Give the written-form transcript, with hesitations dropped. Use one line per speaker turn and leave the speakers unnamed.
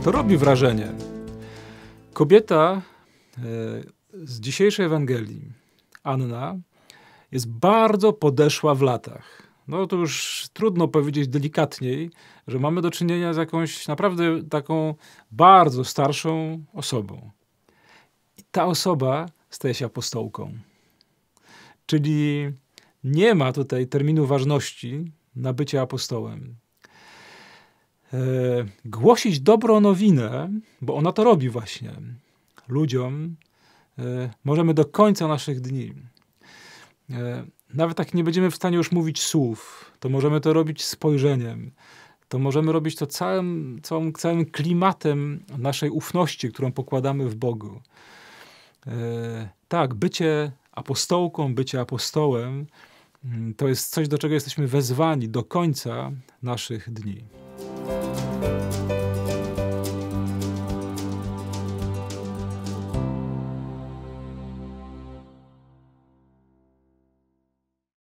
To robi wrażenie. Kobieta z dzisiejszej Ewangelii, Anna, jest bardzo podeszła w latach. No to już trudno powiedzieć delikatniej, że mamy do czynienia z jakąś naprawdę taką bardzo starszą osobą. I ta osoba staje się apostołką. Czyli nie ma tutaj terminu ważności na bycie apostołem. Głosić dobrą nowinę, bo ona to robi właśnie, ludziom możemy do końca naszych dni. Nawet jak nie będziemy w stanie już mówić słów, to możemy to robić spojrzeniem. To możemy robić to całym klimatem naszej ufności, którą pokładamy w Bogu. Tak, bycie apostołką, bycie apostołem to jest coś, do czego jesteśmy wezwani do końca naszych dni.